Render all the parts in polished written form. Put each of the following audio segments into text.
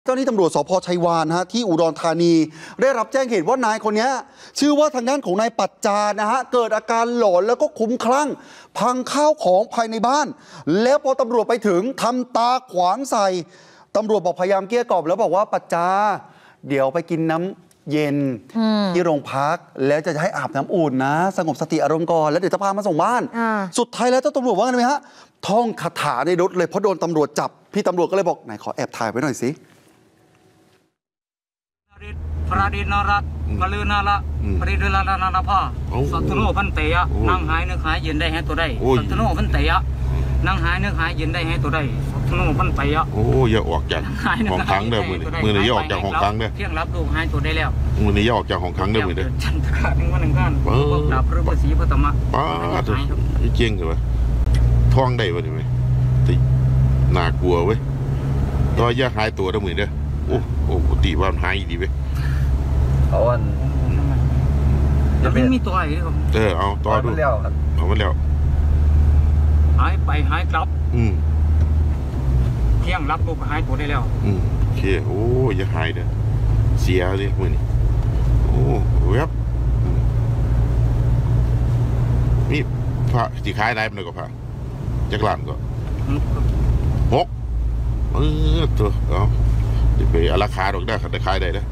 เจ้าหน้าที่ตำรวจสพชัยวาลที่อุดรธานีได้รับแจ้งเหตุว่านายคนนี้ชื่อว่าทางด้านของนายปัจจาเกิดอาการหลอนแล้วก็คลุ้มคลั่งพังข้าวของภายในบ้านแล้วพอตำรวจไปถึงทำตาขวางใส่ตำรวจบอกพยายามเกลี้ยกล่อมแล้วบอกว่าปัจจาเดี๋ยวไปกินน้ำเย็นที่โรงพักแล้วจะให้อาบน้ำอุ่นนะสงบสติอารมณ์ก่อนแล้วเดี๋ยวจะพามาส่งบ้านสุดท้ายแล้วเจ้าตำรวจว่าไงไหมฮะท่องคาถาในรถเลยเพราะโดนตำรวจจับพี่ตำรวจก็เลยบอกไหนขอแอบถ่ายไว้หน่อยสิพระดินรัตกลือนาละปริดลานานาภาสัตโนพันเตยะนั่งหายนึกหายยืนได้ให้ตัวได้สัตโนพันเตยะนั่งหายนึกหายยืนได้ให้ตัวได้สัตโนพันเตยะโอ้อย่าออกจากห้องขังเด้อมือนี้อย่าออกจากห้องขังเด้อเพียงรับลูกหายตัวได้แล้วมือนี้อย่าออกจากห้องขังเด้อมือเด้อจันทร์ขาดหนึ่งวันหนึ่งกันดาบพระศรีพระธรรมะป้าเจียงเหรอวะท่องได้วะนี่ไหมที่น่ากลัวเว้ยตัวอย่าหายตัวเด้อมือเด้อโอ้ตีว่าหายดีเว้ยเอาอันแล้วไม่มีตัวอะไรเลยครับเอาตัวดูเอามาแล้วหายไปหายกลับเที่ยงรับลูกหายตัวได้แล้วโอเคโอ้ยหายเด้อเสียเลยมือนี่โอ้เว็บนี่พระที่ขายได้มันก็พระจักรลานก็6ตัวจะไปราคาดอกได้แต่ขายได้นะ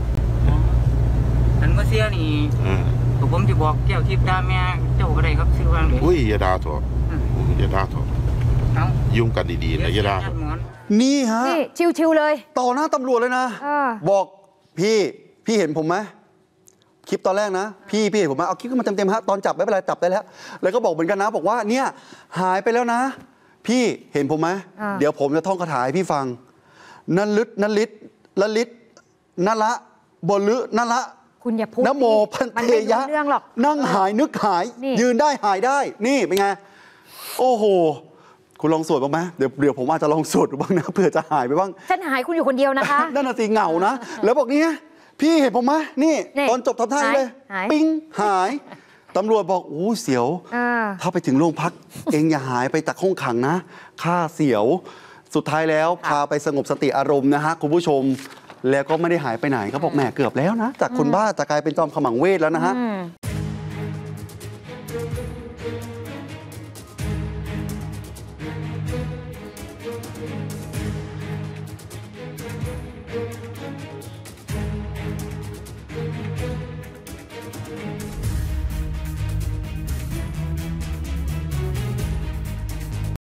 ฉันก็เสียนี่ผมจะบอกแก้วทิพย์ดาแม่เจ้าอะไรครับชื่อว่าอะไรอุ้ยยาดาถอดยาดาถอดยุ่งกันดีๆนะยาดานี่ฮะชิวๆเลยต่อหน้าตำรวจเลยนะบอกพี่เห็นผมไหมคลิปตอนแรกนะพี่เห็นผมไหมเอาคลิปขึ้นมาเต็มๆฮะตอนจับไม่เป็นไรจับได้แล้วก็บอกเหมือนกันนะบอกว่าเนี่ยหายไปแล้วนะพี่เห็นผมไหมเดี๋ยวผมจะท่องคาถาให้พี่ฟังนันลิศนั่นละบลึนั่นละคุณอย่าพูดนโมพันเทยะนั่งหายนึกหายยืนได้หายได้นี่เป็นไงโอ้โหคุณลองสวดบ้างไหมเดี๋ยวผมอาจจะลองสวดบ้างนะเผื่อจะหายไปบ้างฉันหายคุณอยู่คนเดียวนะคะนั่นน่ะสิเหงานะแล้วบอกนี่พี่เห็นผมไหมนี่ตอนจบทำท่าเลยปิ้งหายตำรวจบอกโอ้เสียวถ้าไปถึงโรงพักเองอย่าหายไปจากห้องขังนะข้าเสียวสุดท้ายแล้วพาไปสงบสติอารมณ์นะฮะคุณผู้ชมแล้วก็ไม่ได้หายไปไหนเขาบอกแหมเกือบแล้วนะจากคนบ้าจะกลายเป็นจอมขมังเวทแล้วนะฮะ